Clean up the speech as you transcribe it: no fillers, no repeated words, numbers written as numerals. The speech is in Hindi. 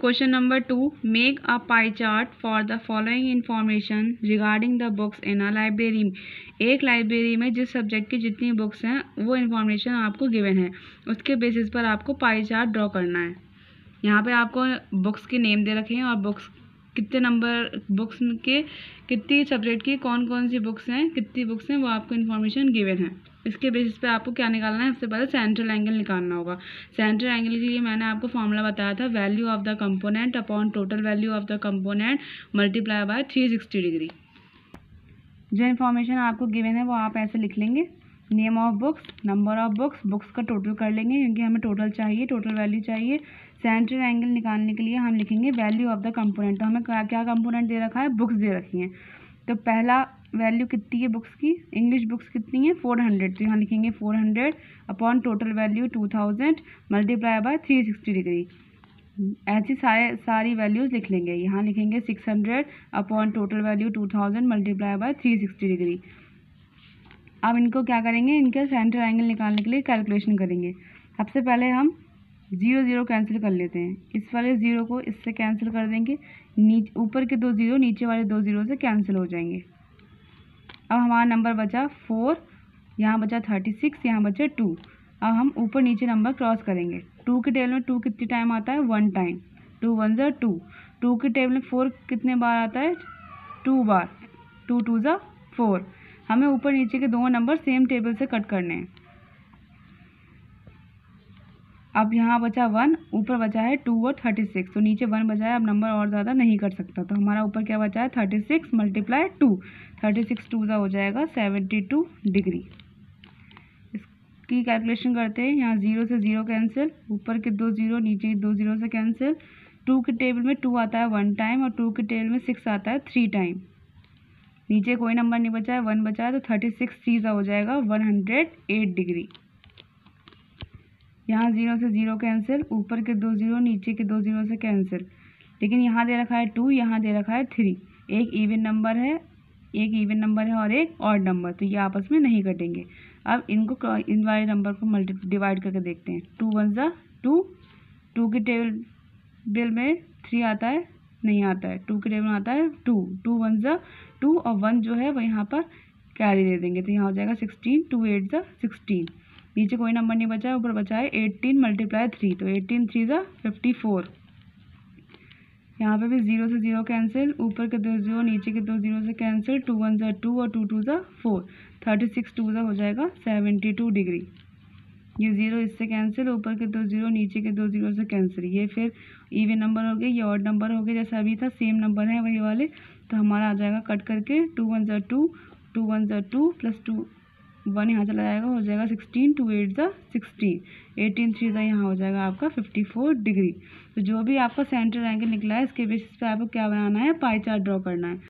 Question number 2, make a pie chart for the following information regarding the books in a library. एक लाइब्रेरी में जिस सब्जेक्ट की जितनी बुक्स हैं वो इन्फॉर्मेशन आपको गिवन है, उसके बेसिस पर आपको पाई चार्ट ड्रॉ करना है। यहाँ पे आपको बुक्स के नेम दे रखे हैं और बुक्स कितने नंबर बुक्स के कितनी सब्जेक्ट की कौन कौन सी बुक्स हैं, कितनी बुक्स हैं, वो आपको इन्फॉर्मेशन गिवन है। इसके बेसिस पे आपको क्या निकालना है, सबसे पहले सेंट्रल एंगल निकालना होगा। सेंट्रल एंगल के लिए मैंने आपको फॉर्मूला बताया था, value of the component upon total value of the component multiply by 360 degree. जो इन्फॉर्मेशन आपको गिवन है वो आप ऐसे लिख लेंगे, name of books, number of books, books का टोटल कर लेंगे क्योंकि हमें टोटल चाहिए, टोटल वैल्यू चाहिए। सेंट्रल एंगल निकालने के लिए हम लिखेंगे वैल्यू ऑफ द कंपोनेंट। तो हमें क्या कंपोनेंट दे रखा है, बुक्स दे रखी हैं। तो पहला वैल्यू कितनी है बुक्स की, इंग्लिश बुक्स कितनी है 400, तो यहाँ लिखेंगे 400 upon total value 2000 multiply by 360 degree. ऐसी सारी वैल्यूज़ लिख लेंगे। यहाँ लिखेंगे 600 upon total value 2000 multiply by 360 degree. अब इनको क्या करेंगे, इनके सेंटर एंगल निकालने के लिए कैलकुलेशन करेंगे। सबसे पहले हम 0 कैंसिल कर लेते हैं, इस वाले 0 को इससे कैंसिल कर देंगे, ऊपर के 2 0 नीचे वाले 2 0 से कैंसिल हो जाएंगे। अब हमारा नंबर बचा 4, यहाँ बचा 36, यहाँ बचा 2। अब हम ऊपर नीचे नंबर क्रॉस करेंगे। 2 के टेबल में 2 कितनी टाइम आता है, 1 टाइम, 2 1 ज़ा 2। 2 के टेबल में 4 कितने बार आता है, 2 बार, 2 2 ज़ा 4। हमें ऊपर नीचे के दोनों नंबर सेम टेबल से कट करने हैं। अब यहाँ बचा 1, ऊपर बचा है 2 और 36, तो नीचे 1 बचा है, अब नंबर और ज़्यादा नहीं कर सकता, तो हमारा ऊपर क्या बचा है 36 मल्टीप्लाई 2, 36 2 ज़ा हो जाएगा 72 डिग्री। इसकी कैलकुलेशन करते हैं। यहाँ 0 से 0 कैंसिल, ऊपर के 2 0 नीचे के 2 0 से कैंसिल। 2 के टेबल में 2 आता है 1 टाइम और 2 के टेबल में 6 आता है 3 टाइम। नीचे कोई नंबर नहीं बचा है, 1 बचा है, तो 36 3 ज़ा हो जाएगा 108 डिग्री। यहाँ 0 से 0 कैंसिल, ऊपर के 2 0 नीचे के 2 0 से कैंसिल। लेकिन यहाँ दे रखा है 2, यहाँ दे रखा है 3। एक इवन नंबर है, और एक ऑड नंबर, तो ये आपस में नहीं कटेंगे। अब इनको इन वाले नंबर को डिवाइड करके देखते हैं। 2 1 ज़ा 2, 2 के टेबल में 3 आता है, नहीं आता है, 2 के टेबल में आता है 2, 2 1 ज़ा 2 और 1 जो है वो यहाँ पर कैरी दे देंगे, तो यहाँ हो जाएगा 16, 2 8 ज़ा 16। नीचे कोई नंबर नहीं बचा है, ऊपर बचा है 18 मल्टीप्लाई 3, तो 18 3 ज़ा 54। यहाँ पे भी 0 से 0 कैंसिल, ऊपर के 2 0 नीचे के 2 0 से कैंसिल, 2 1 ज़ा 2 और 2 2 ज़ा 4, 36 2 ज़ा हो जाएगा 72 डिग्री। ये 0 इससे कैंसिल, ऊपर के 2 0 नीचे के 2 0 से कैंसिल। ये फिर इवन नंबर हो गए, ये ऑड नंबर हो गए, जैसा अभी था सेम नंबर है वही वाले, तो हमारा आ जाएगा कट करके 2 1 ज़ा 2, 2 1 ज़ा 2 प्लस 2 1 यहाँ चला जाएगा, हो जाएगा 16, 2 8 ज़ा 16, 18 3 ज़ा यहाँ हो जाएगा आपका 54 डिग्री। तो जो भी आपका सेंटर एंगल निकला है इसके बेसिस पे आपको क्या बनाना है, पाई चार्ट ड्रॉ करना है।